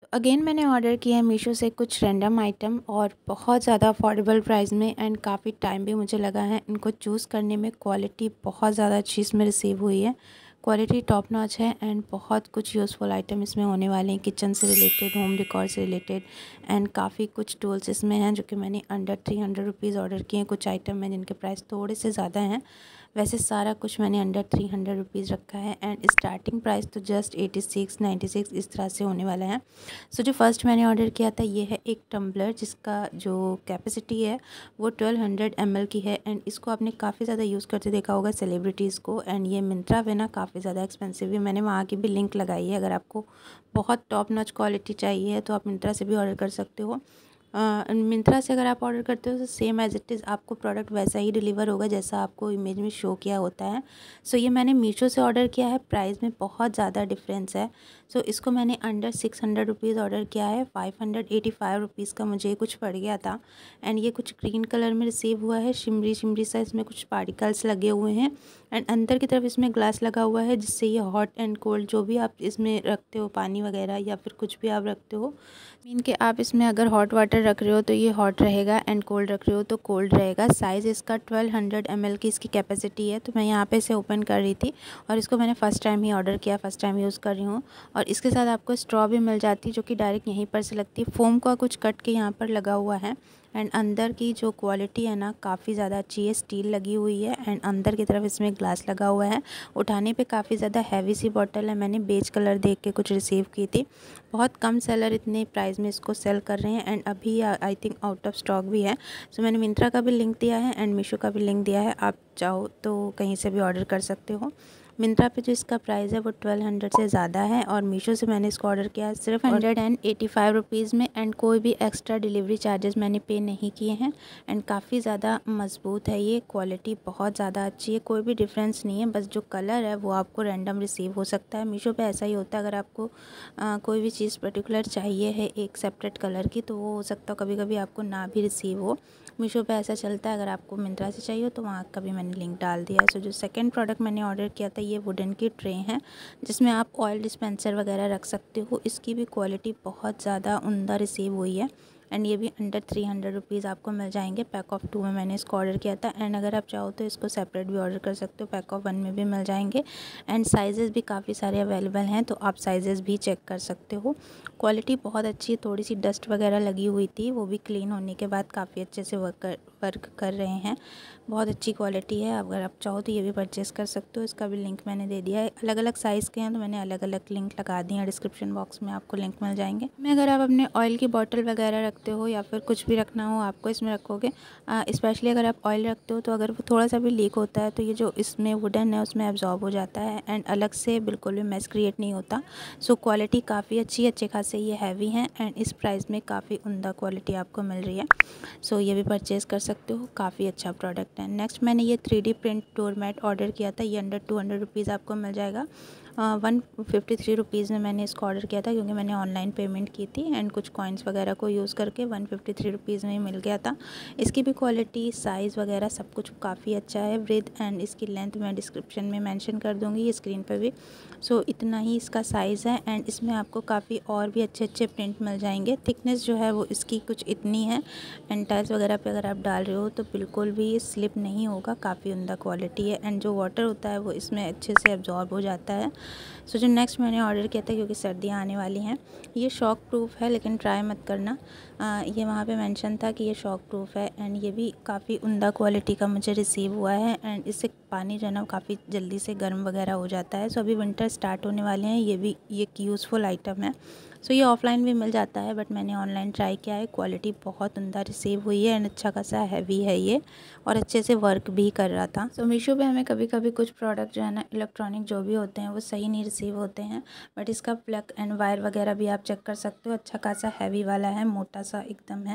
Again मैंने order किया है मीशो से कुछ रैंडम आइटम और बहुत ज़्यादा अफोर्डेबल प्राइस में एंड काफ़ी टाइम भी मुझे लगा है इनको चूज़ करने में। क्वालिटी बहुत ज़्यादा अच्छी इसमें रिसीव हुई है, क्वालिटी टॉप नॉच है एंड बहुत कुछ यूज़फुल आइटम इसमें होने वाले हैं, किचन से रिलेटेड, होम डेकोर से रिलेटेड एंड काफ़ी कुछ टूल्स इसमें हैं जो कि मैंने अंडर 300 रुपीज़ ऑर्डर किए हैं। कुछ आइटम हैं जिनके प्राइस थोड़े से ज़्यादा हैं, वैसे सारा कुछ मैंने अंडर 300 रुपीज़ रखा है एंड स्टार्टिंग प्राइस तो जस्ट 86 96 इस तरह से होने वाला है। सो जो फर्स्ट मैंने ऑर्डर किया था ये है एक टम्बलर जिसका जो कैपेसिटी है वो 1200 ml की है एंड इसको आपने काफ़ी ज़्यादा यूज़ करते देखा होगा सेलिब्रिटीज़ को। एंड ये मिंत्रा पे ना काफ़ी ज़्यादा एक्सपेंसिव है, मैंने वहाँ की भी लिंक लगाई है। अगर आपको बहुत टॉप नॉच क्वालिटी चाहिए है तो आप मिंत्रा से भी ऑर्डर कर सकते हो। मिंत्रा से अगर आप ऑर्डर करते हो तो सेम एज़ इट इज़ आपको प्रोडक्ट वैसा ही डिलीवर होगा जैसा आपको इमेज में शो किया होता है। सो ये मैंने मीशो से ऑर्डर किया है, प्राइस में बहुत ज़्यादा डिफरेंस है। सो इसको मैंने अंडर 600 रुपीज़ ऑर्डर किया है, 585 रुपीज़ का मुझे कुछ पड़ गया था। एंड ये कुछ ग्रीन कलर में रिसीव हुआ है, शिमरी शिमरी सा इसमें कुछ पार्टिकल्स लगे हुए हैं एंड अंदर की तरफ इसमें ग्लास लगा हुआ है जिससे ये हॉट एंड कोल्ड जो भी आप इसमें रखते हो, पानी वगैरह या फिर कुछ भी आप रखते हो, मीन कि आप इसमें अगर हॉट वाटर रख रहे हो तो ये हॉट रहेगा एंड कोल्ड रख रहे हो तो कोल्ड रहेगा। साइज़ इसका 1200 ml की इसकी कैपेसिटी है। तो मैं यहाँ पे इसे ओपन कर रही थी और इसको मैंने फ़र्स्ट टाइम ही ऑर्डर किया, फ़र्स्ट टाइम यूज़ कर रही हूँ। और इसके साथ आपको स्ट्रॉ भी मिल जाती है जो कि डायरेक्ट यहीं पर से लगती है, फ़ोम का कुछ कट के यहाँ पर लगा हुआ है। एंड अंदर की जो क्वालिटी है ना काफ़ी ज़्यादा अच्छी है, स्टील लगी हुई है एंड अंदर की तरफ इसमें ग्लास लगा हुआ है। उठाने पे काफ़ी ज़्यादा हैवी सी बॉटल है, मैंने बेज कलर देख के कुछ रिसीव की थी। बहुत कम सेलर इतने प्राइस में इसको सेल कर रहे हैं एंड अभी I think out of stock भी है। सो मैंने मिंत्रा का भी लिंक दिया है एंड मीशो का भी लिंक दिया है, आप चाहो तो कहीं से भी ऑर्डर कर सकते हो। मिंत्रा पे जो इसका प्राइस है वो 1200 से ज़्यादा है और मीशो से मैंने इसको ऑर्डर किया सिर्फ 185 रुपीज़ में एंड कोई भी एक्स्ट्रा डिलीवरी चार्जेस मैंने पे नहीं किए हैं। एंड काफ़ी ज़्यादा मज़बूत है ये, क्वालिटी बहुत ज़्यादा अच्छी है, कोई भी डिफरेंस नहीं है, बस जो कलर है वो आपको रैंडम रिसीव हो सकता है। मीशो पे ऐसा ही होता है, अगर आपको कोई भी चीज़ पर्टिकुलर चाहिए है एक सेपरेट कलर की तो वो हो सकता है कभी कभी आपको ना भी रिसीव हो। मीशो पे ऐसा चलता है, अगर आपको मिंत्रा से चाहिए तो वहाँ का भी मैंने लिंक डाल दिया है। सो जो सेकंड प्रोडक्ट मैंने ऑर्डर किया था ये वुडन की ट्रे है जिसमें आप ऑयल डिस्पेंसर वगैरह रख सकते हो। इसकी भी क्वालिटी बहुत ज़्यादा उम्दा रिसीव हुई है एंड ये भी अंडर 300 रुपीज़ आपको मिल जाएंगे। पैक ऑफ 2 में मैंने इसको ऑर्डर किया था एंड अगर आप चाहो तो इसको सेपरेट भी ऑर्डर कर सकते हो, पैक ऑफ 1 में भी मिल जाएंगे एंड साइज़ेस भी काफ़ी सारे अवेलेबल हैं तो आप साइज़ेस भी चेक कर सकते हो। क्वालिटी बहुत अच्छी है, थोड़ी सी डस्ट वगैरह लगी हुई थी वो भी क्लीन होने के बाद काफ़ी अच्छे से वर्क कर रहे हैं, बहुत अच्छी क्वालिटी है। अगर आप चाहो तो ये भी परचेज़ कर सकते हो, इसका भी लिंक मैंने दे दिया है। अलग अलग साइज़ के हैं तो मैंने अलग अलग लिंक लगा दिए हैं, डिस्क्रिप्शन बॉक्स में आपको लिंक मिल जाएंगे। मैं अगर आप अपने ऑयल की बॉटल वगैरह रखते हो या फिर कुछ भी रखना हो आपको इसमें रखोगे, स्पेशली अगर आप ऑयल रखते हो तो अगर वो थोड़ा सा भी लीक होता है तो ये जो इसमें वुडन है उसमें एब्जॉर्ब हो जाता है एंड अलग से बिल्कुल भी मेस क्रिएट नहीं होता। सो क्वालिटी काफ़ी अच्छी है, अच्छे खासे ये हैवी हैं एंड इस प्राइस में काफ़ी उम्दा क्वालिटी आपको मिल रही है। सो ये भी परचेज़ कर सकते हो, काफ़ी अच्छा प्रोडक्ट है। नेक्स्ट मैंने ये 3D print door mat order किया था, ये अंडर 200 रुपीज़ आपको मिल जाएगा। 153 रुपीज़ में मैंने इसको ऑर्डर किया था क्योंकि मैंने ऑनलाइन पेमेंट की थी एंड कुछ कॉइन्स वगैरह को यूज़ करके 153 रुपीज़ में ही मिल गया था। इसकी भी क्वालिटी, साइज़ वगैरह सब कुछ काफ़ी अच्छा है। ब्रेथ एंड इसकी लेंथ मैं डिस्क्रिप्शन में मेंशन कर दूँगी, ये स्क्रीन पर भी। सो इतना ही इसका साइज़ है एंड इसमें आपको काफ़ी और भी अच्छे अच्छे प्रिंट मिल जाएंगे। थिकनेस जो है वो इसकी कुछ इतनी है एंड टाइल्स वगैरह पे अगर आप डाल रहे हो तो बिल्कुल भी स्लिप नहीं होगा, काफ़ी उम्दा क्वालिटी है एंड जो वाटर होता है वो इसमें अच्छे से एब्जॉर्ब हो जाता है। सो जो नेक्स्ट मैंने ऑर्डर किया था, क्योंकि सर्दियाँ आने वाली हैं, ये शॉक प्रूफ है लेकिन ट्राई मत करना, ये वहाँ पे मेंशन था कि ये शॉक प्रूफ है एंड ये भी काफ़ी उम्दा क्वालिटी का मुझे रिसीव हुआ है एंड इससे पानी जो है ना काफ़ी जल्दी से गर्म वगैरह हो जाता है। सो अभी विंटर स्टार्ट होने वाले हैं, ये भी ये एक यूज़फुल आइटम है। सो ये ऑफलाइन भी मिल जाता है बट मैंने ऑनलाइन ट्राई किया है, क्वालिटी बहुत उम्दा रिसीव हुई है एंड अच्छा खासा हैवी है ये और अच्छे से वर्क भी कर रहा था। सो मीशो पे हमें कभी कभी कुछ प्रोडक्ट जो है ना इलेक्ट्रॉनिक जो भी होते हैं वो सही नहीं रिसीव होते हैं, बट इसका प्लग एंड वायर वगैरह भी आप चेक कर सकते हो, अच्छा खासा हैवी वाला है, मोटा सा एकदम है।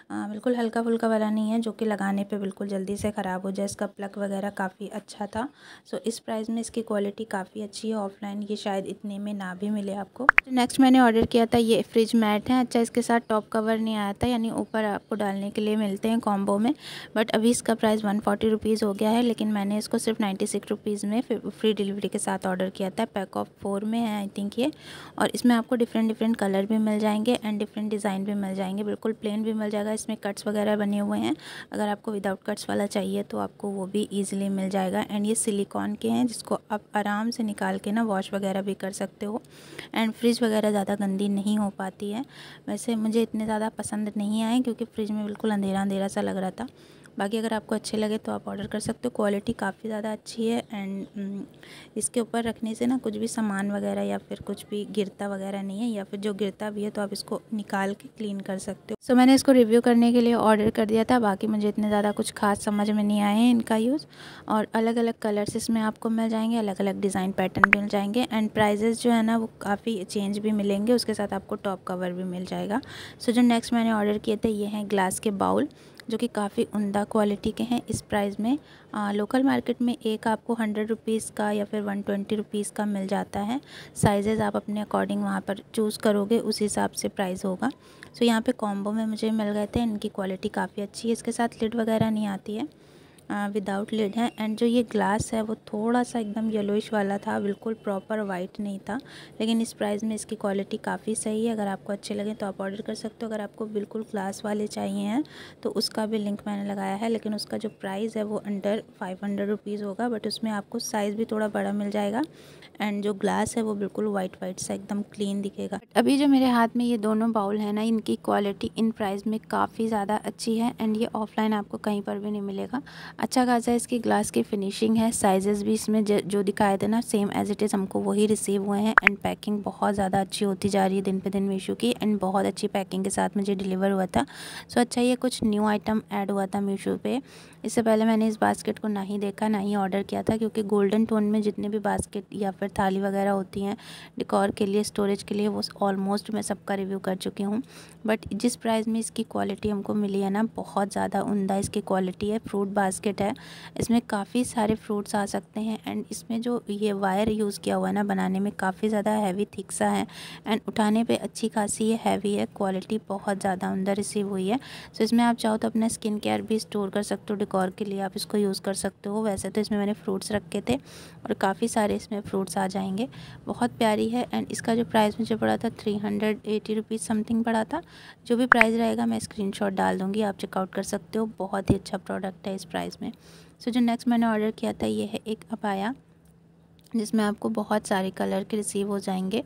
बिल्कुल हल्का फुल्का वाला नहीं है जो कि लगाने पे बिल्कुल जल्दी से ख़राब हो जाए। इसका प्लग वगैरह काफ़ी अच्छा था। सो इस प्राइस में इसकी क्वालिटी काफ़ी अच्छी है। ऑफलाइन ये शायद इतने में ना भी मिले आपको। नेक्स्ट मैंने ऑर्डर किया था ये फ्रिज मैट है। अच्छा, इसके साथ टॉप कवर नहीं आया था, यानी ऊपर आपको डालने के लिए मिलते हैं कॉम्बो में, बट अभी इसका प्राइस 140 रुपीज़ हो गया है। लेकिन मैंने इसको सिर्फ 96 रुपीज़ में फ्री डिलीवरी के साथ ऑर्डर किया था। पैक ऑफ 4 में है आई थिंक ये, और इसमें आपको डिफरेंट कलर भी मिल जाएंगे एंड डिफरेंट डिज़ाइन भी मिल जाएंगे। बिल्कुल प्लेन भी मिल जाएगा, इसमें कट्स वगैरह बने हुए हैं। अगर आपको विदाउट कट्स वाला चाहिए तो आपको वो भी ईजिली मिल जाएगा। एंड ये सिलिकॉन के हैं जिसको आप आराम से निकाल के ना वॉश वगैरह भी कर सकते हो। एंड फ्रिज वगैरह ज़्यादा गंदी नहीं हो पाती है। वैसे मुझे इतने ज़्यादा पसंद नहीं आए क्योंकि फ्रिज में बिल्कुल अंधेरा अंधेरा सा लग रहा था। बाकी अगर आपको अच्छे लगे तो आप ऑर्डर कर सकते हो। क्वालिटी काफ़ी ज़्यादा अच्छी है एंड इसके ऊपर रखने से ना कुछ भी सामान वगैरह या फिर कुछ भी गिरता वगैरह नहीं है, या फिर जो गिरता भी है तो आप इसको निकाल के क्लीन कर सकते हो। सो मैंने इसको रिव्यू करने के लिए ऑर्डर कर दिया था। बाकी मुझे इतने ज़्यादा कुछ खास समझ में नहीं आए हैं इनका यूज़। और अलग अलग कलर्स इसमें आपको मिल जाएंगे, अलग अलग डिज़ाइन पैटर्न मिल जाएंगे एंड प्राइजेज़ जो है ना वो काफ़ी चेंज भी मिलेंगे। उसके साथ आपको टॉप कवर भी मिल जाएगा। सो जो नेक्स्ट मैंने ऑर्डर किए थे ये हैं ग्लास के बाउल, जो कि काफ़ी उम्दा क्वालिटी के हैं इस प्राइस में। लोकल मार्केट में एक आपको 100 रुपीज़ का या फिर 120 रुपीज़ का मिल जाता है। साइज़ेज़ आप अपने अकॉर्डिंग वहाँ पर चूज़ करोगे, उस हिसाब से प्राइस होगा। सो यहाँ पे कॉम्बो में मुझे मिल गए थे। इनकी क्वालिटी काफ़ी अच्छी है। इसके साथ लिड वगैरह नहीं आती है, विदाउट लिड है। एंड जो ये ग्लास है वो थोड़ा सा एकदम येलोइश वाला था, बिल्कुल प्रॉपर वाइट नहीं था। लेकिन इस प्राइस में इसकी क्वालिटी काफ़ी सही है। अगर आपको अच्छे लगे तो आप ऑर्डर कर सकते हो। अगर आपको बिल्कुल ग्लास वाले चाहिए हैं तो उसका भी लिंक मैंने लगाया है, लेकिन उसका जो प्राइस है वो अंडर 500 रुपीज़ होगा। बट उसमें आपको साइज़ भी थोड़ा बड़ा मिल जाएगा एंड जो ग्लास है वो बिल्कुल वाइट सा एकदम क्लीन दिखेगा। अभी जो मेरे हाथ में ये दोनों बाउल है ना, इनकी क्वालिटी इन प्राइस में काफ़ी ज़्यादा अच्छी है एंड ये ऑफलाइन आपको कहीं पर भी नहीं मिलेगा। अच्छा खासा इसकी ग्लास की फिनिशिंग है। साइजेस भी इसमें जो दिखाए थे ना सेम एज इट इज़ हमको वही रिसीव हुए हैं। एंड पैकिंग बहुत ज़्यादा अच्छी होती जा रही है दिन पे दिन मीशो की, एंड बहुत अच्छी पैकिंग के साथ मुझे डिलीवर हुआ था। सो अच्छा, ये कुछ न्यू आइटम ऐड हुआ था मीशो पे। इससे पहले मैंने इस बास्केट को ना ही देखा ना ही ऑर्डर किया था, क्योंकि गोल्डन टोन में जितने भी बास्केट या फिर थाली वगैरह होती हैं डेकोर के लिए, स्टोरेज के लिए, वो ऑलमोस्ट मैं सबका रिव्यू कर चुकी हूँ। बट जिस प्राइस में इसकी क्वालिटी हमको मिली है ना, बहुत ज़्यादा उम्दा इसकी क्वालिटी है। फ्रूट बास्केट है, इसमें काफ़ी सारे फ्रूट्स आ सकते हैं। एंड इसमें जो ये वायर यूज़ किया हुआ है ना बनाने में, काफ़ी ज़्यादा हैवी थिक सा है एंड उठाने पे अच्छी खासी ये हैवी है। क्वालिटी बहुत ज़्यादा उम्दा रिसीव हुई है। सो इसमें आप चाहो तो अपना स्किन केयर भी स्टोर कर सकते हो, डेकोर के लिए आप इसको यूज़ कर सकते हो। वैसे तो इसमें मैंने फ्रूट्स रखे थे और काफ़ी सारे इसमें फ्रूट्स आ जाएंगे। बहुत प्यारी है। एंड इसका जो प्राइस मुझे पड़ा था 380 रुपीज़ समथिंग पड़ा था। जो भी प्राइस रहेगा मैं स्क्रीनशॉट डाल दूँगी, आप चेकआउट कर सकते हो। बहुत ही अच्छा प्रोडक्ट है इस प्राइस में। सो जो नेक्स्ट मैंने ऑर्डर किया था ये है एक अबाया, जिसमें आपको बहुत सारे कलर के रिसीव हो जाएंगे।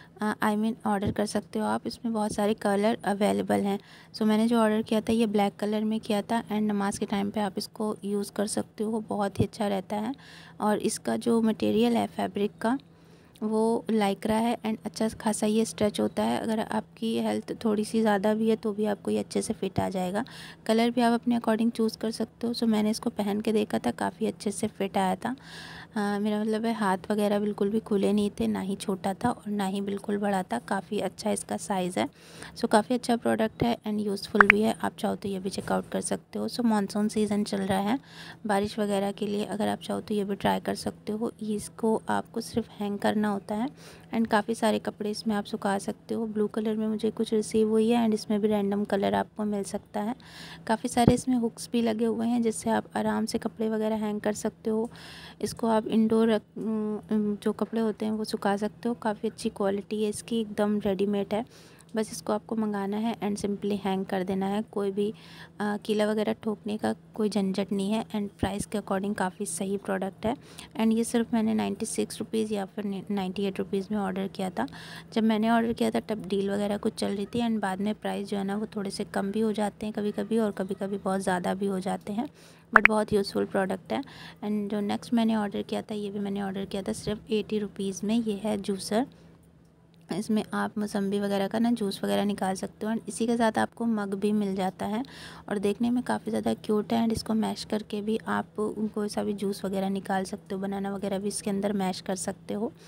ऑर्डर कर सकते हो आप, इसमें बहुत सारे कलर अवेलेबल हैं। सो मैंने जो ऑर्डर किया था ये ब्लैक कलर में किया था एंड नमाज़ के टाइम पे आप इसको यूज़ कर सकते हो, बहुत ही अच्छा रहता है। और इसका जो मटेरियल है फैब्रिक का वो लाइक्रा है एंड अच्छा खासा ये स्ट्रेच होता है। अगर आपकी हेल्थ थोड़ी सी ज़्यादा भी है तो भी आपको ये अच्छे से फिट आ जाएगा। कलर भी आप अपने अकॉर्डिंग चूज़ कर सकते हो। सो मैंने इसको पहन के देखा था, काफ़ी अच्छे से फिट आया था। मेरा मतलब है हाथ वगैरह बिल्कुल भी खुले नहीं थे, ना ही छोटा था और ना ही बिल्कुल बड़ा था। काफ़ी अच्छा इसका साइज़ है। सो काफ़ी अच्छा प्रोडक्ट है एंड यूज़फुल भी है। आप चाहो तो ये भी चेकआउट कर सकते हो। सो मानसून सीज़न चल रहा है, बारिश वगैरह के लिए अगर आप चाहो तो ये भी ट्राई कर सकते हो। इसको आपको सिर्फ हैंग करना होता है एंड काफ़ी सारे कपड़े इसमें आप सुखा सकते हो। ब्लू कलर में मुझे कुछ रिसीव हुई है एंड इसमें भी रैंडम कलर आपको मिल सकता है। काफ़ी सारे इसमें हुक्स भी लगे हुए हैं जिससे आप आराम से कपड़े वगैरह हैंग कर सकते हो। इसको आप इंडोर जो कपड़े होते हैं वो सुखा सकते हो। काफ़ी अच्छी क्वालिटी है इसकी, एकदम रेडीमेड है। बस इसको आपको मंगाना है एंड सिंपली हैंग कर देना है। कोई भी कीला वगैरह ठोकने का कोई झंझट नहीं है एंड प्राइस के अकॉर्डिंग काफ़ी सही प्रोडक्ट है। एंड ये सिर्फ मैंने 96 रुपीज़ या फिर 98 रुपीज़ में ऑर्डर किया था। जब मैंने ऑर्डर किया था तब डील वगैरह कुछ चल रही थी एंड बाद में प्राइस जो है ना वो थोड़े से कम भी हो जाते हैं कभी कभी, और कभी कभी बहुत ज़्यादा भी हो जाते हैं। बट बहुत यूज़फुल प्रोडक्ट है। एंड जो नेक्स्ट मैंने ऑर्डर किया था ये भी मैंने ऑर्डर किया था सिर्फ 80 रुपीज़ में। ये है जूसर, इसमें आप मौसम्बी वगैरह का ना जूस वगैरह निकाल सकते हो एंड इसी के साथ आपको मग भी मिल जाता है और देखने में काफ़ी ज़्यादा क्यूट है। एंड इसको मैश करके भी आप कोई सा भी जूस वगैरह निकाल सकते हो, बनाना वगैरह भी इसके अंदर मैश कर सकते हो।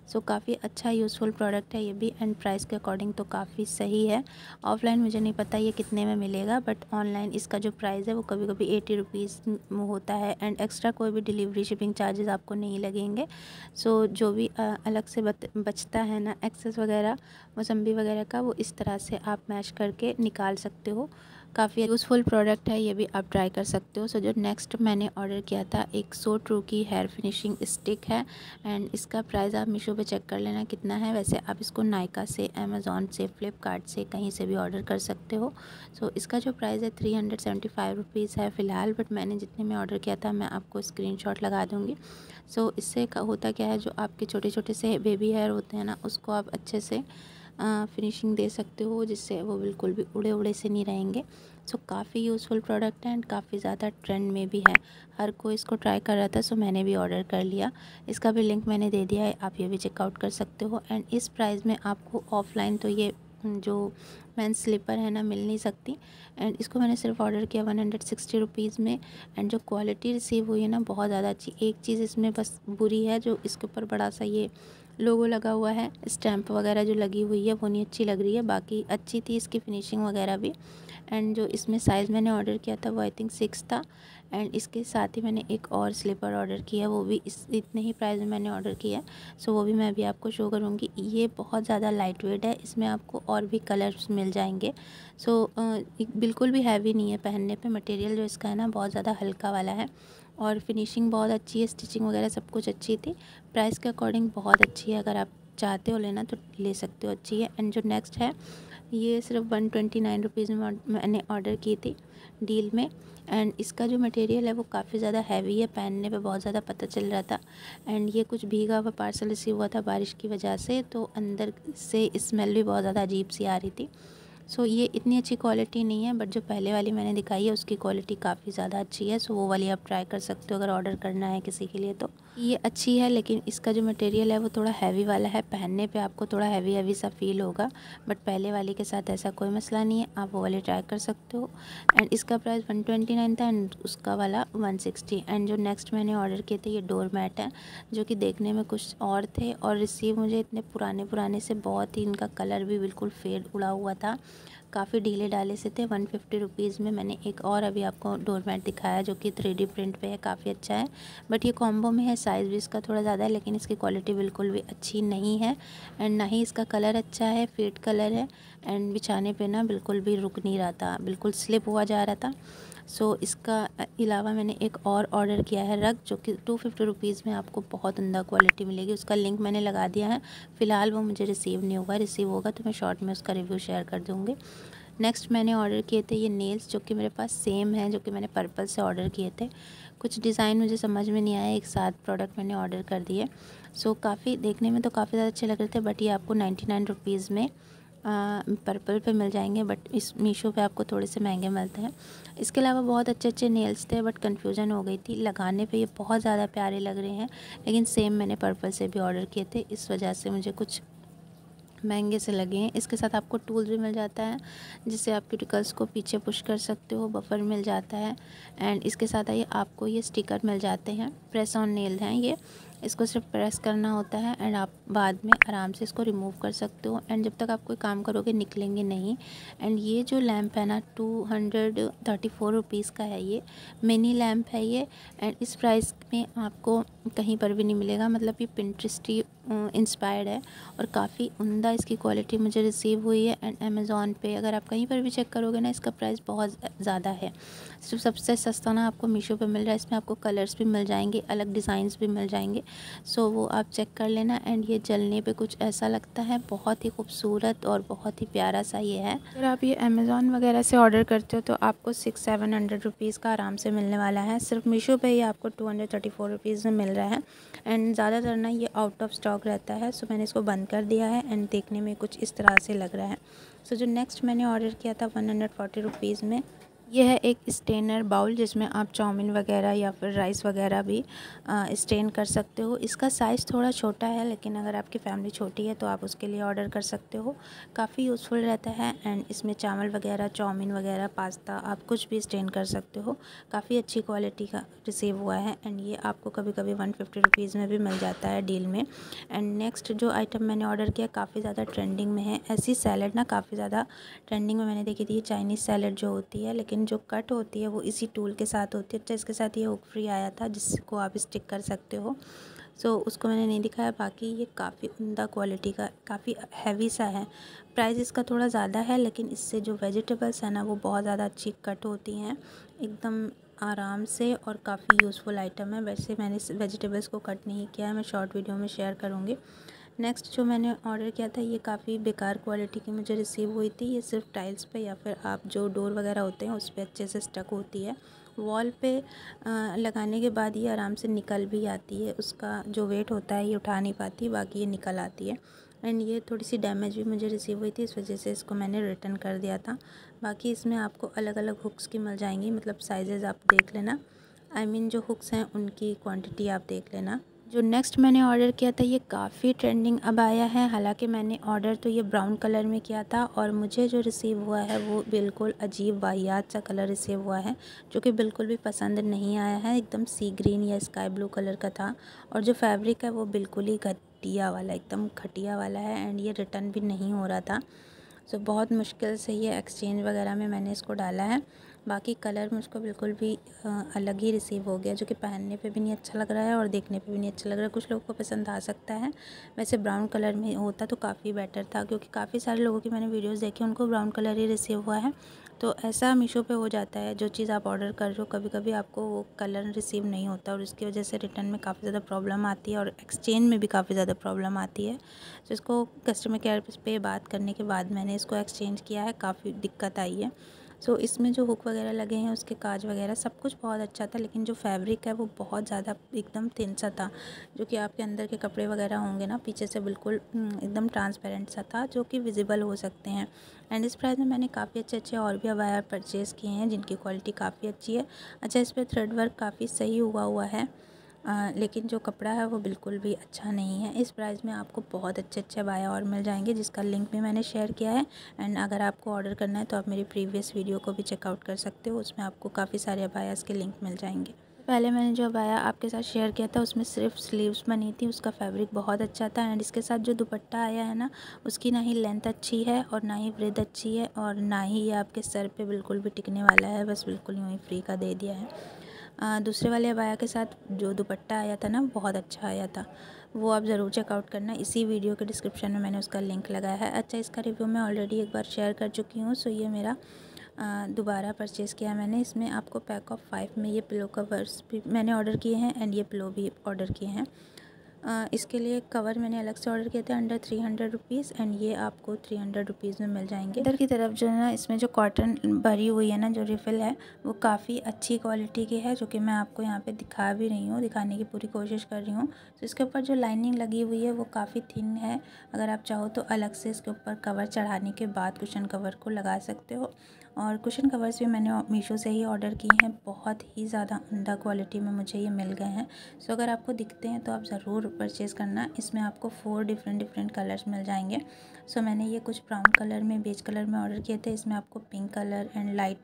सो काफ़ी अच्छा यूज़फुल प्रोडक्ट है ये भी, एंड प्राइस के अकॉर्डिंग तो काफ़ी सही है। ऑफ़लाइन मुझे नहीं पता ये कितने में मिलेगा, बट ऑनलाइन इसका जो प्राइस है वो कभी कभी 80 रुपीज़ होता है, एंड एक्स्ट्रा कोई भी डिलीवरी शिपिंग चार्जेस आपको नहीं लगेंगे। सो जो भी अलग से बचता है ना एक्सेस वगैरह, मौसम्बी वगैरह का, वो इस तरह से आप मैश करके निकाल सकते हो। काफ़ी यूज़फुल प्रोडक्ट है ये भी, आप ट्राई कर सकते हो। सो जो नेक्स्ट मैंने ऑर्डर किया था एक सो ट्रू की हेयर फिनिशिंग स्टिक है, एंड इसका प्राइस आप मीशो पे चेक कर लेना कितना है। वैसे आप इसको नायका से, अमेज़ॉन से, फ्लिपकार्ट से, कहीं से भी ऑर्डर कर सकते हो। सो इसका जो प्राइस है 375 रुपीज़ है फ़िलहाल, बट मैंने जितने में ऑर्डर किया था मैं आपको स्क्रीनशॉट लगा दूँगी। सो इससे होता क्या है, जो आपके छोटे छोटे से बेबी हेयर होते हैं ना, उसको आप अच्छे से फिनिशिंग दे सकते हो, जिससे वो बिल्कुल भी उड़े उड़े से नहीं रहेंगे। सो काफ़ी यूज़फुल प्रोडक्ट है, एंड काफ़ी ज़्यादा ट्रेंड में भी है। हर कोई इसको ट्राई कर रहा था, सो मैंने भी ऑर्डर कर लिया। इसका भी लिंक मैंने दे दिया है, आप ये भी चेकआउट कर सकते हो। एंड इस प्राइस में आपको ऑफ़लाइन तो ये जो मेंस स्लीपर है ना, मिल नहीं सकती। एंड इसको मैंने सिर्फ ऑर्डर किया 160 रुपीज़ में, एंड जो क्वालिटी रिसीव हुई है ना, बहुत ज़्यादा अच्छी। एक चीज़ इसमें बस बुरी है, जो इसके ऊपर बड़ा सा ये लोगो लगा हुआ है, स्टैम्प वगैरह जो लगी हुई है वो नहीं अच्छी लग रही है। बाकी अच्छी थी इसकी फिनिशिंग वगैरह भी। एंड जो इसमें साइज़ मैंने ऑर्डर किया था वो आई थिंक 6 था। एंड इसके साथ ही मैंने एक और स्लीपर ऑर्डर किया, वो भी इतने ही प्राइस में मैंने ऑर्डर किया है। सो वो भी मैं अभी आपको शो करूँगी। ये बहुत ज़्यादा लाइट वेट है, इसमें आपको और भी कलर्स मिल जाएंगे। सो बिल्कुल भी हैवी नहीं है पहनने पे। मटेरियल जो इसका है ना, बहुत ज़्यादा हल्का वाला है, और फिनिशिंग बहुत अच्छी है, स्टिचिंग वगैरह सब कुछ अच्छी थी। प्राइस के अकॉर्डिंग बहुत अच्छी है, अगर आप चाहते हो लेना तो ले सकते हो, अच्छी है। एंड जो नेक्स्ट है, ये सिर्फ 129 रुपीज़ में मैंने ऑर्डर की थी डील में। एंड इसका जो मटेरियल है वो काफ़ी ज़्यादा हैवी है, पहनने पे बहुत ज़्यादा पता चल रहा था। एंड ये कुछ भीगा हुआ पार्सल रिसीव हुआ था बारिश की वजह से, तो अंदर से स्मेल भी बहुत ज़्यादा अजीब सी आ रही थी। सो ये इतनी अच्छी क्वालिटी नहीं है, बट जो पहले वाली मैंने दिखाई है उसकी क्वालिटी काफ़ी ज़्यादा अच्छी है। सो वो वाली आप ट्राई कर सकते हो अगर ऑर्डर करना है किसी के लिए तो। ये अच्छी है, लेकिन इसका जो मटेरियल है वो थोड़ा हैवी वाला है, पहनने पे आपको थोड़ा हैवी हैवी सा फील होगा। बट पहले वाले के साथ ऐसा कोई मसला नहीं है, आप वो वाले ट्राई कर सकते हो। एंड इसका प्राइस 129 था, एंड उसका वाला 160। एंड जो नेक्स्ट मैंने ऑर्डर किए थे, ये डोर मैट है, जो कि देखने में कुछ और थे, और रिसीव मुझे इतने पुराने पुराने से, बहुत ही इनका कलर भी बिल्कुल फेड उड़ा हुआ था, काफ़ी ढीले डाले से थे। 150 रुपीज़ में मैंने एक और अभी आपको डोर मैट दिखाया, जो कि 3D प्रिंट पे है, काफ़ी अच्छा है। बट ये कॉम्बो में है, साइज़ भी इसका थोड़ा ज़्यादा है, लेकिन इसकी क्वालिटी बिल्कुल भी अच्छी नहीं है। एंड ना ही इसका कलर अच्छा है, फेड कलर है, एंड बिछाने पे ना बिल्कुल भी रुक नहीं रहा था, बिल्कुल स्लिप हुआ जा रहा था। सो इसका अलावा मैंने एक और ऑर्डर किया है रग, जो कि 250 रुपीज़ में आपको बहुत उम्दा क्वालिटी मिलेगी। उसका लिंक मैंने लगा दिया है, फ़िलहाल वो मुझे रिसीव नहीं हुआ, रिसीव होगा तो मैं शॉर्ट में उसका रिव्यू शेयर कर दूँगी। नेक्स्ट मैंने ऑर्डर किए थे ये नेल्स, जो कि मेरे पास सेम है, जो कि मैंने पर्पल से ऑर्डर किए थे। कुछ डिज़ाइन मुझे समझ में नहीं आया, एक साथ प्रोडक्ट मैंने ऑर्डर कर दिए। सो काफ़ी देखने में तो काफ़ी ज़्यादा अच्छे लग रहे थे, बट ये आपको 99 रुपीज़ में पर्पल पे मिल जाएंगे, बट इस मीशो पे आपको थोड़े से महंगे मिलते हैं। इसके अलावा बहुत अच्छे अच्छे नेल्स थे, बट कन्फ्यूज़न हो गई थी। लगाने पे ये बहुत ज़्यादा प्यारे लग रहे हैं, लेकिन सेम मैंने पर्पल से भी ऑर्डर किए थे, इस वजह से मुझे कुछ महंगे से लगे हैं। इसके साथ आपको टूल्स भी मिल जाता है, जिससे आप क्यूटिकल्स को पीछे पुश कर सकते हो, बफर मिल जाता है। एंड इसके साथ ये आपको ये स्टिकर मिल जाते हैं, प्रेस ऑन नेल हैं ये, इसको सिर्फ प्रेस करना होता है, एंड आप बाद में आराम से इसको रिमूव कर सकते हो। एंड जब तक आप कोई काम करोगे निकलेंगे नहीं। एंड ये जो लैम्प है ना, 234 रुपीज़ का है, ये मिनी लैम्प है ये। एंड इस प्राइस में आपको कहीं पर भी नहीं मिलेगा, मतलब ये पिंटरेस्ट इंस्पायर्ड है, और काफ़ी उम्दा इसकी क्वालिटी मुझे रिसीव हुई है। एंड अमेज़ॉन पे अगर आप कहीं पर भी चेक करोगे ना, इसका प्राइस बहुत ज़्यादा है। सिर्फ सबसे सस्ता ना आपको मीशो पे मिल रहा है, इसमें आपको कलर्स भी मिल जाएंगे, अलग डिज़ाइंस भी मिल जाएंगे। सो वो आप चेक कर लेना। एंड ये जलने पे कुछ ऐसा लगता है, बहुत ही खूबसूरत और बहुत ही प्यारा सा ये है। अगर आप ये अमेज़ॉन वगैरह से ऑर्डर करते हो तो आपको 600-700 रुपीज़ का आराम से मिलने वाला है। सिर्फ मीशो पे ही आपको 234 रुपीज़ में मिल रहा है। एंड ज़्यादातर ना ये आउट ऑफ स्टॉक रहता है, सो मैंने इसको बंद कर दिया है। एंड देखने में कुछ इस तरह से लग रहा है। सो जो नेक्स्ट मैंने ऑर्डर किया था 140 रुपीज़ में, यह है एक स्टेनर बाउल जिसमें आप चाउमीन वगैरह या फिर राइस वगैरह भी स्टेन कर सकते हो। इसका साइज़ थोड़ा छोटा है, लेकिन अगर आपकी फ़ैमिली छोटी है तो आप उसके लिए ऑर्डर कर सकते हो। काफ़ी यूज़फुल रहता है एंड इसमें चावल वगैरह, चाउमीन वगैरह, पास्ता आप कुछ भी स्टेन कर सकते हो। काफ़ी अच्छी क्वालिटी का रिसीव हुआ है एंड ये आपको कभी कभी 150 रुपीज़ में भी मिल जाता है डील में। एंड नेक्स्ट जो आइटम मैंने ऑर्डर किया काफ़ी ज़्यादा ट्रेंडिंग में है। ऐसी सैलड ना काफ़ी ज़्यादा ट्रेंडिंग में मैंने देखी थी, चाइनीज़ सैलड जो होती है, लेकिन जो कट होती है वो इसी टूल के साथ होती है। अच्छा, इसके साथ ये हुक फ्री आया था जिसको आप स्टिक कर सकते हो। सो उसको मैंने नहीं दिखाया। बाकी ये काफ़ी उम्दा क्वालिटी का, काफ़ी हैवी सा है। प्राइस इसका थोड़ा ज़्यादा है, लेकिन इससे जो वेजिटेबल्स है ना वो बहुत ज़्यादा अच्छी कट होती हैं एकदम आराम से, और काफ़ी यूज़फुल आइटम है। वैसे मैंने इस वेजिटेबल्स को कट नहीं किया है, मैं शॉर्ट वीडियो में शेयर करूँगी। नेक्स्ट जो मैंने ऑर्डर किया था ये काफ़ी बेकार क्वालिटी की मुझे रिसीव हुई थी। ये सिर्फ टाइल्स पे या फिर आप जो डोर वगैरह होते हैं उस पर अच्छे से स्टक होती है। वॉल पे लगाने के बाद ये आराम से निकल भी आती है। उसका जो वेट होता है ये उठा नहीं पाती, बाकी ये निकल आती है। एंड ये थोड़ी सी डैमेज भी मुझे रिसीव हुई थी, इस वजह से इसको मैंने रिटर्न कर दिया था। बाकी इसमें आपको अलग अलग हुक्स की मिल जाएंगी, मतलब साइजेज़ आप देख लेना। जो हुक्स हैं उनकी क्वांटिटी आप देख लेना। जो नेक्स्ट मैंने ऑर्डर किया था ये काफ़ी ट्रेंडिंग अब आया है। हालांकि मैंने ऑर्डर तो ये ब्राउन कलर में किया था और मुझे जो रिसीव हुआ है वो बिल्कुल अजीब वाहियात सा कलर रिसीव हुआ है, जो कि बिल्कुल भी पसंद नहीं आया है। एकदम सी ग्रीन या स्काई ब्लू कलर का था और जो फैब्रिक है वो बिल्कुल ही घटिया वाला, एकदम घटिया वाला है एंड ये रिटर्न भी नहीं हो रहा था। सो बहुत मुश्किल से ये एक्सचेंज वगैरह में मैंने इसको डाला है। बाकी कलर मुझको बिल्कुल भी अलग ही रिसीव हो गया, जो कि पहनने पे भी नहीं अच्छा लग रहा है और देखने पे भी नहीं अच्छा लग रहा है। कुछ लोगों को पसंद आ सकता है, वैसे ब्राउन कलर में होता तो काफ़ी बेटर था, क्योंकि काफ़ी सारे लोगों की मैंने वीडियोस देखी उनको ब्राउन कलर ही रिसीव हुआ है। तो ऐसा मीशो पे हो जाता है, जो चीज़ आप ऑर्डर कर रहे हो कभी कभी आपको वो कलर रिसीव नहीं होता और उसकी वजह से रिटर्न में काफ़ी ज़्यादा प्रॉब्लम आती है और एक्सचेंज में भी काफ़ी ज़्यादा प्रॉब्लम आती है। तो इसको कस्टमर केयर पे बात करने के बाद मैंने इसको एक्सचेंज किया है, काफ़ी दिक्कत आई है। सो इसमें जो हुक वगैरह लगे हैं उसके काज वगैरह सब कुछ बहुत अच्छा था, लेकिन जो फैब्रिक है वो बहुत ज़्यादा एकदम थिन सा था, जो कि आपके अंदर के कपड़े वगैरह होंगे ना पीछे से बिल्कुल एकदम ट्रांसपेरेंट सा था, जो कि विजिबल हो सकते हैं। एंड इस प्राइस में मैंने काफ़ी अच्छे अच्छे और भी अबाया परचेज़ किए हैं जिनकी क्वालिटी काफ़ी अच्छी है। अच्छा, इस पर थ्रेड वर्क काफ़ी सही हुआ है, लेकिन जो कपड़ा है वो बिल्कुल भी अच्छा नहीं है। इस प्राइस में आपको बहुत अच्छे अच्छे अबाया और मिल जाएंगे, जिसका लिंक भी मैंने शेयर किया है। एंड अगर आपको ऑर्डर करना है तो आप मेरी प्रीवियस वीडियो को भी चेकआउट कर सकते हो, उसमें आपको काफ़ी सारे अबायास के लिंक मिल जाएंगे। पहले मैंने जो अबाया आपके साथ शेयर किया था उसमें सिर्फ स्लीव्स बनी थी, उसका फैब्रिक बहुत अच्छा था एंड इसके साथ जो दुपट्टा आया है ना उसकी ना ही लेंथ अच्छी है और ना ही ब्रेथ अच्छी है और ना ही ये आपके सर पे बिल्कुल भी टिकने वाला है, बस बिल्कुल यूँ ही फ्री का दे दिया है। दूसरे वाले अबाया के साथ जो दुपट्टा आया था ना बहुत अच्छा आया था, वो आप ज़रूर चेकआउट करना। इसी वीडियो के डिस्क्रिप्शन में मैंने उसका लिंक लगाया है। अच्छा, इसका रिव्यू मैं ऑलरेडी एक बार शेयर कर चुकी हूँ, सो ये मेरा दोबारा परचेज़ किया मैंने। इसमें आपको पैक ऑफ 5 में ये पिलो कवर्स भी मैंने ऑर्डर किए हैं एंड ये पिलो भी ऑर्डर किए हैं। इसके लिए कवर मैंने अलग से ऑर्डर किए थे अंडर 300 रुपीज़ एंड ये आपको 300 रुपीज़ में मिल जाएंगे। अंदर की तरफ जो है ना इसमें जो कॉटन भरी हुई है ना, जो रिफ़िल है वो काफ़ी अच्छी क्वालिटी की है, जो कि मैं आपको यहाँ पे दिखा भी रही हूँ, दिखाने की पूरी कोशिश कर रही हूँ। तो इसके ऊपर जो लाइनिंग लगी हुई है वो काफ़ी थिन है। अगर आप चाहो तो अलग से इसके ऊपर कवर चढ़ाने के बाद कुशन कवर को लगा सकते हो। और कुशन कवर्स भी मैंने मीशो से ही ऑर्डर किए हैं, बहुत ही ज़्यादा उम्दा क्वालिटी में मुझे ये मिल गए हैं। सो अगर आपको दिखते हैं तो आप ज़रूर परचेज़ करना। इसमें आपको 4 डिफरेंट कलर्स मिल जाएंगे। सो मैंने ये कुछ ब्राउन कलर में, बेज कलर में ऑर्डर किए थे। इसमें आपको pink colour and light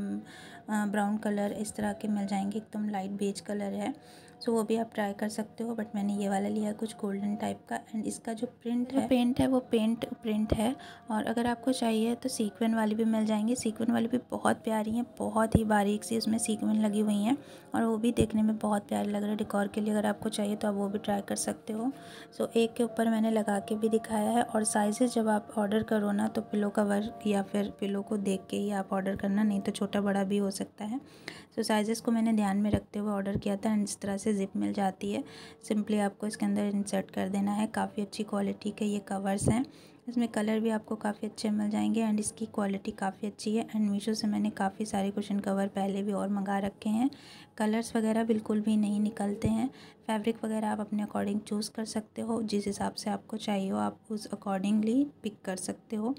brown colour इस तरह के मिल जाएंगे, एकदम लाइट बेज कलर है। सो वो भी आप ट्राई कर सकते हो, बट मैंने ये वाला लिया है कुछ गोल्डन टाइप का। एंड इसका जो पेंट है वो पेंट प्रिंट है। और अगर आपको चाहिए तो सीक्वेंट वाली भी मिल जाएंगी। सीक्वेंट वाली भी बहुत प्यारी हैं, बहुत ही बारीक सी उसमें सीक्वेंट लगी हुई हैं और वो भी देखने में बहुत प्यारे लग रहे हैं। डेकोर के लिए अगर आपको चाहिए तो आप वो भी ट्राई कर सकते हो। सो एक के ऊपर मैंने लगा के भी दिखाया है। और साइज़ेस जब आप ऑर्डर करो ना तो पिलो कवर या फिर पिलो को देख के ही आप ऑर्डर करना, नहीं तो छोटा बड़ा भी हो सकता है। सो साइज़ेस को मैंने ध्यान में रखते हुए ऑर्डर किया था एंड इस तरह से ज़िप मिल जाती है। सिंपली आपको इसके अंदर इंसर्ट कर देना है। काफ़ी अच्छी क्वालिटी के ये कवर्स हैं, इसमें कलर भी आपको काफ़ी अच्छे मिल जाएंगे एंड इसकी क्वालिटी काफ़ी अच्छी है। एंड मीशो से मैंने काफ़ी सारे कुशन कवर पहले भी और मंगा रखे हैं। कलर्स वगैरह बिल्कुल भी नहीं निकलते हैं। फैब्रिक वगैरह आप अपने अकॉर्डिंग चूज़ कर सकते हो, जिस हिसाब से आपको चाहिए हो आप उस अकॉर्डिंगली पिक कर सकते हो।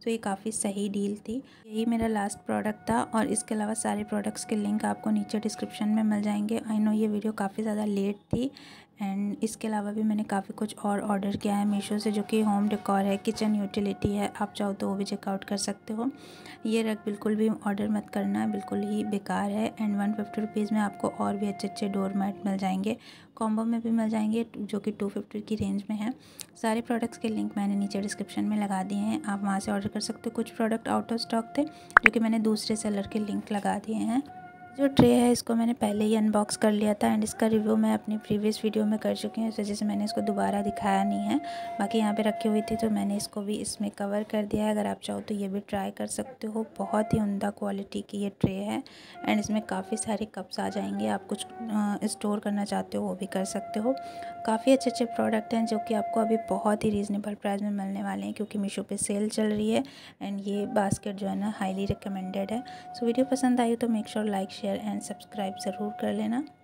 तो ये काफ़ी सही डील थी। यही मेरा लास्ट प्रोडक्ट था और इसके अलावा सारे प्रोडक्ट्स के लिंक आपको नीचे डिस्क्रिप्शन में मिल जाएंगे। आई नो ये वीडियो काफ़ी ज़्यादा लेट थी एंड इसके अलावा भी मैंने काफ़ी कुछ और ऑर्डर किया है मीशो से, जो कि होम डेकोर है, किचन यूटिलिटी है। आप चाहो तो वो भी चेकआउट कर सकते हो। ये रग बिल्कुल भी ऑर्डर मत करना, बिल्कुल ही बेकार है। एंड 150 रुपीज़ में आपको और भी अच्छे अच्छे डोर मैट मिल जाएंगे, कॉम्बो में भी मिल जाएंगे, जो कि 250 की रेंज में है। सारे प्रोडक्ट्स के लिंक मैंने नीचे डिस्क्रिप्शन में लगा दिए हैं, आप वहाँ से ऑर्डर कर सकते हो। कुछ प्रोडक्ट आउट ऑफ स्टॉक थे, जो कि मैंने दूसरे सेलर के लिंक लगा दिए हैं। जो ट्रे है इसको मैंने पहले ही अनबॉक्स कर लिया था एंड इसका रिव्यू मैं अपनी प्रीवियस वीडियो में कर चुकी हूँ, इस वजह से मैंने इसको दोबारा दिखाया नहीं है। बाकी यहाँ पे रखी हुई थी तो मैंने इसको भी इसमें कवर कर दिया है। अगर आप चाहो तो ये भी ट्राई कर सकते हो। बहुत ही उम्दा क्वालिटी की ये ट्रे है एंड इसमें काफ़ी सारे कप्स आ जाएंगे। आप कुछ स्टोर करना चाहते हो वो भी कर सकते हो। काफ़ी अच्छे अच्छे प्रोडक्ट हैं जो कि आपको अभी बहुत ही रीज़नेबल प्राइस में मिलने वाले हैं, क्योंकि मीशो पे सेल चल रही है एंड ये बास्केट जो है ना हाईली रिकमेंडेड है। सो वीडियो पसंद आई तो make sure like share and subscribe ज़रूर कर लेना।